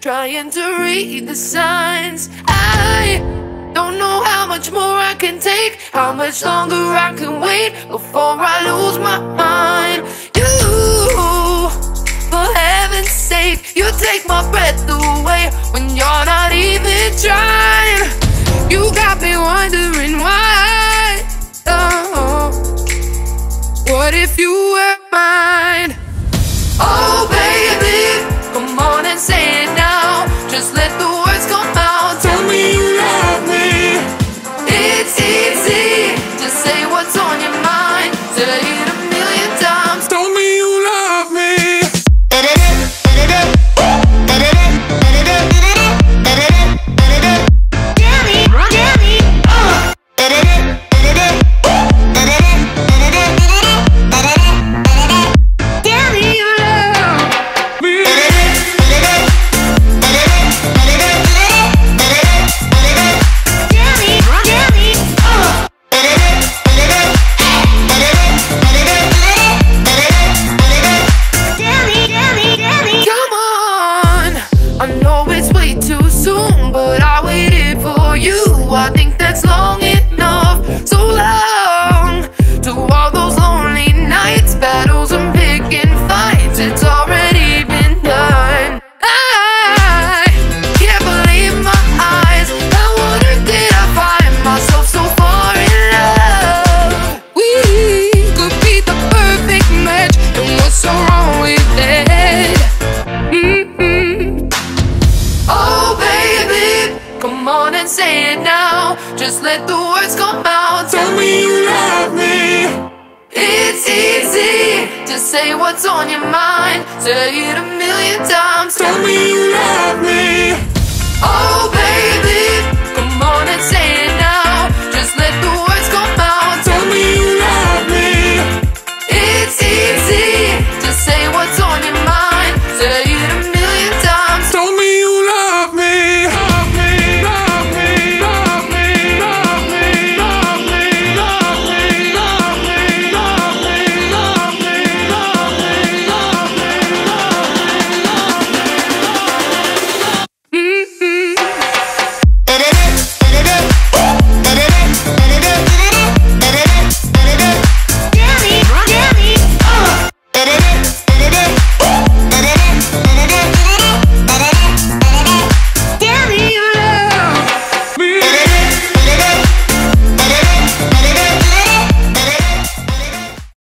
trying to read the signs. I don't know how much more I can take, how much longer I can wait before I lose my mind. You, for heaven's sake, you take my breath away when you're not even trying. You got me wondering why. Oh, what if you were mine? Oh baby, come on and say it now. Just let the words come out. Tell me you love me. It's easy to say what's on your mind. Say it a million times. Tell me you love me. I think that's long enough. So long to all those lonely nights, battles and picking fights. It's already been done. I can't believe my eyes. I wonder did I find myself so far in love? We could be the perfect match, and what's so wrong with it? Oh baby, come on and say it now. Just let the words come out. Tell me you love me. It's easy to say what's on your mind. Say it a million times. Tell me you love me. Oh baby, come on and say it